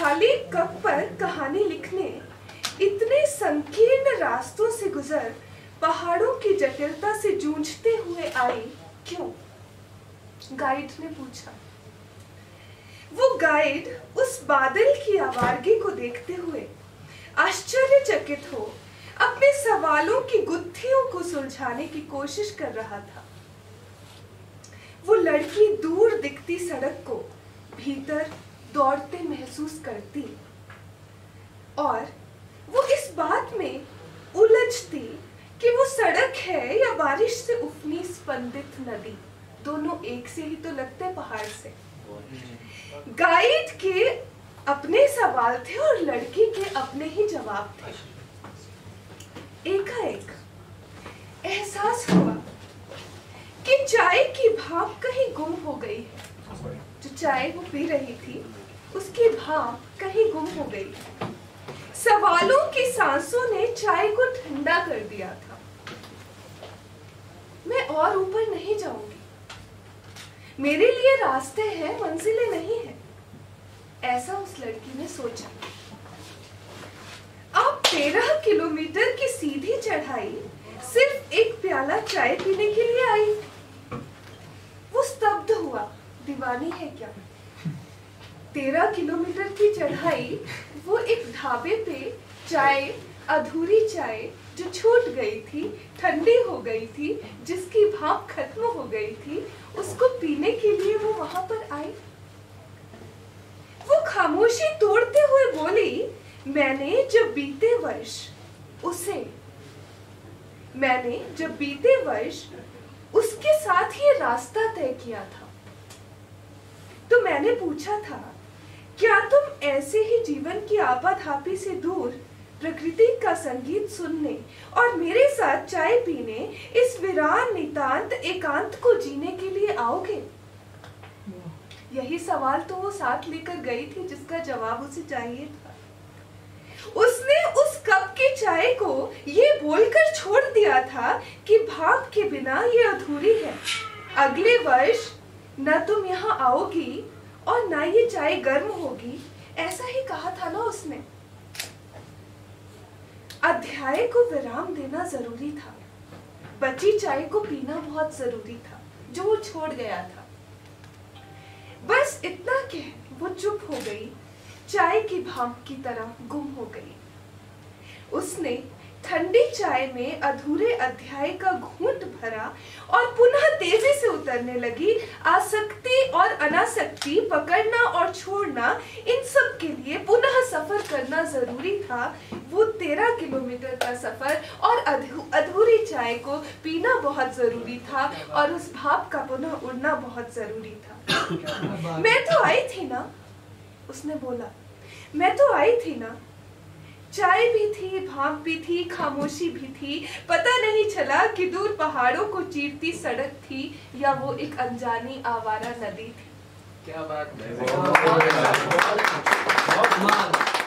खाली कप पर कहानी लिखने इतने संकीर्ण रास्तों से गुजर पहाड़ों की जटिलता से जूझते हुए आई क्यों? गाइड ने पूछा। वो गाइड उस बादल की आवारगी को देखते हुए आश्चर्यचकित हो अपने सवालों की गुत्थियों को सुलझाने की कोशिश कर रहा था। वो लड़की दूर दिखती सड़क को भीतर दौड़ते महसूस करती और वो इस बात में उलझती कि वो सड़क है या बारिश से उफनी स्पंदित नदी। दोनों एक से ही तो लगते पहाड़ से। गाइड के अपने सवाल थे और लड़की के अपने ही जवाब थे। एकाएक एहसास हुआ कि चाय की भाप कहीं गुम हो गई है। जो चाय वो पी रही थी उसकी भाप कहीं गुम हो गई है। सवालों की सांसों ने चाय को ठंडा कर दिया था। मैं और ऊपर नहीं जाऊंगी। मेरे लिए रास्ते हैं, मंजिलें नहीं हैं। ऐसा उस लड़की ने सोचा। आप 13 किलोमीटर की सीधी चढ़ाई सिर्फ एक प्याला चाय पीने के लिए आई। वो स्तब्ध हुआ। दीवानी है क्या? 13 किलोमीटर की चढ़ाई, वो एक ढाबे पे चाय, अधूरी चाय जो छूट गई थी, ठंडी हो गई थी, जिसकी भाप खत्म हो गई थी, उसको पीने के लिए वो वहां पर आई। वो खामोशी तोड़ते हुए बोली, मैंने जब बीते वर्ष उसके साथ ये रास्ता तय किया था, तो मैंने पूछा था, क्या तुम ऐसे ही जीवन की आपाधापी से दूर प्रकृति का संगीत सुनने और मेरे साथ चाय पीने इस वीरान नितांत एकांत को जीने के लिए आओगे? यही सवाल तो वो साथ लेकर गई थी जिसका जवाब उसे चाहिए था। उसने उस कप की चाय को ये बोलकर छोड़ दिया था कि भाप के बिना ये अधूरी है। अगले वर्ष न तुम यहाँ आओगी और ना ये चाय गर्म होगी, ऐसा ही कहा था ना उसने। अध्याय को विराम देना जरूरी था। बची चाय को पीना बहुत जरूरी था जो वो छोड़ गया था। बस इतना कह वो चुप हो गई, चाय की भाप की तरह गुम हो गई। उसने ठंडी चाय में अधूरे अध्याय का घूंट भरा और पुनः तेजी से उतरने लगी। आसक्ति और अनासक्ति, पकड़ना और छोड़ना, इन सब के लिए पुनः सफर करना जरूरी था। वो 13 किलोमीटर का सफर और अधूरी चाय को पीना बहुत जरूरी था और उस भाप का पुनः उड़ना बहुत जरूरी था। मैं तो आई थी ना, उसने बोला, मैं तो आई थी ना। चाय भी थी, भाप भी थी, खामोशी भी थी। पता नहीं चला कि दूर पहाड़ों को चीरती सड़क थी या वो एक अनजानी आवारा नदी थी। क्या बात है।